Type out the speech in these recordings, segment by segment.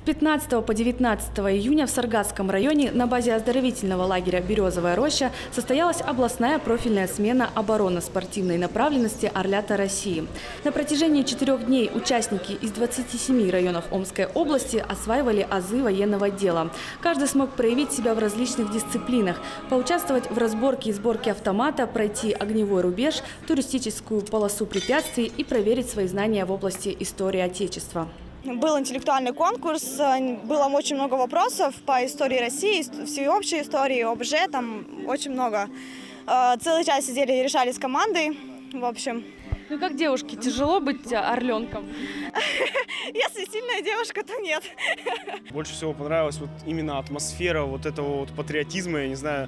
15 по 19 июня в Саргасском районе на базе оздоровительного лагеря «Березовая роща» состоялась областная профильная смена оборонно-спортивной направленности «Орлята России». На протяжении 4 дней участники из 27 районов Омской области осваивали азы военного дела. Каждый смог проявить себя в различных дисциплинах, поучаствовать в разборке и сборке автомата, пройти огневой рубеж, туристическую полосу препятствий и проверить свои знания в области истории Отечества. Был интеллектуальный конкурс, было очень много вопросов по истории России, всеобщей истории, ОБЖ, там очень много. Целый час сидели и решали с командой, в общем. Ну как девушке, тяжело быть орленком? Если сильная девушка, то нет. Больше всего понравилась вот именно атмосфера вот этого вот патриотизма, я не знаю,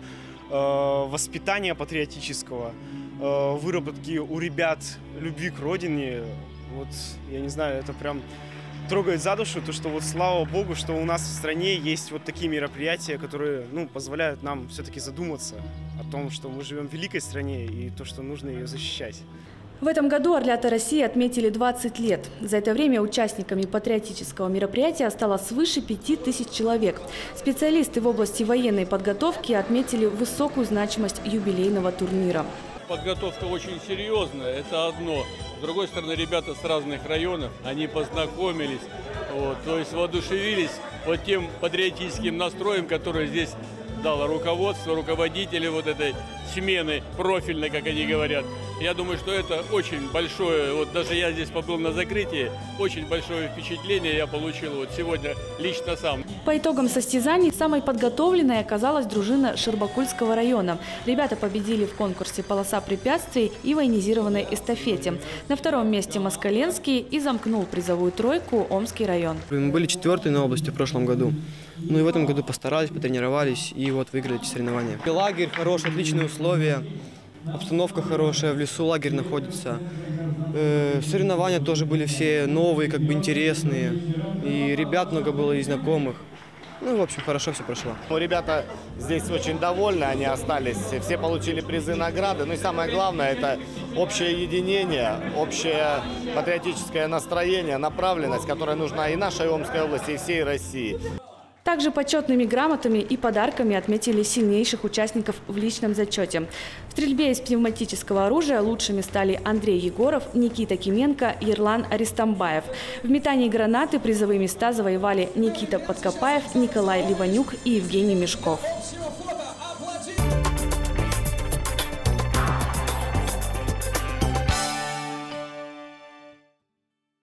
воспитания патриотического, выработки у ребят любви к родине. Вот, я не знаю, это прям трогает за душу, то, что вот слава Богу, что у нас в стране есть вот такие мероприятия, которые, позволяют нам все-таки задуматься о том, что мы живем в великой стране и то, что нужно ее защищать. В этом году «Орлята России» отметили 20 лет. За это время участниками патриотического мероприятия стало свыше 5000 человек. Специалисты в области военной подготовки отметили высокую значимость юбилейного турнира. Подготовка очень серьезная, это одно. С другой стороны, ребята с разных районов, они познакомились, то есть воодушевились вот тем патриотическим настроем, который здесь дало руководство, руководители вот этой смены профильной, как они говорят. Я думаю, что это очень большое, вот даже я здесь побыл на закрытии, очень большое впечатление я получил вот сегодня лично сам. По итогам состязаний самой подготовленной оказалась дружина Шербакульского района. Ребята победили в конкурсе «Полоса препятствий» и военизированной эстафете. На втором месте Москаленский и замкнул призовую тройку Омский район. Мы были 4-й на области в прошлом году. Ну и в этом году постарались, потренировались и вот выиграли эти соревнования. Лагерь хороший, отличные условия, обстановка хорошая, в лесу лагерь находится. Соревнования тоже были все новые, как бы интересные. И ребят много было и знакомых. Ну, в общем, хорошо все прошло. Ребята здесь очень довольны, они остались, все получили призы, награды. Ну и самое главное, это общее единение, общее патриотическое настроение, направленность, которая нужна и нашей Омской области, и всей России. Также почетными грамотами и подарками отметили сильнейших участников в личном зачете. В стрельбе из пневматического оружия лучшими стали Андрей Егоров, Никита Кименко, Ерлан Аристамбаев. В метании гранаты призовые места завоевали Никита Подкопаев, Николай Ливанюк и Евгений Мешков.